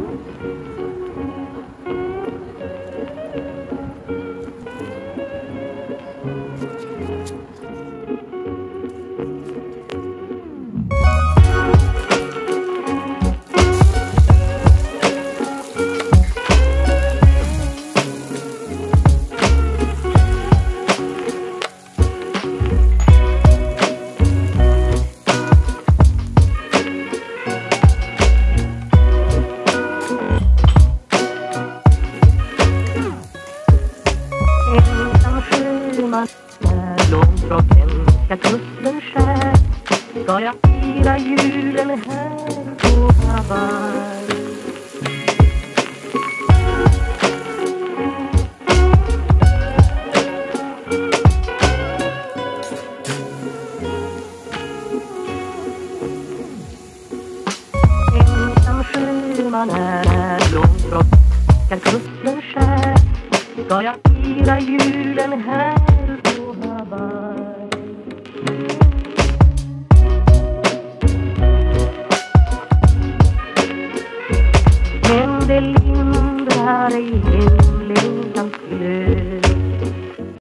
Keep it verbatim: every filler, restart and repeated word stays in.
Långt från hemska kusten skär ska jag fira julen här på Hawaii. Ensam sjöman är långt från hemska kusten skär ska jag fira julen här på Hawaii. Men det lindrar i himlen till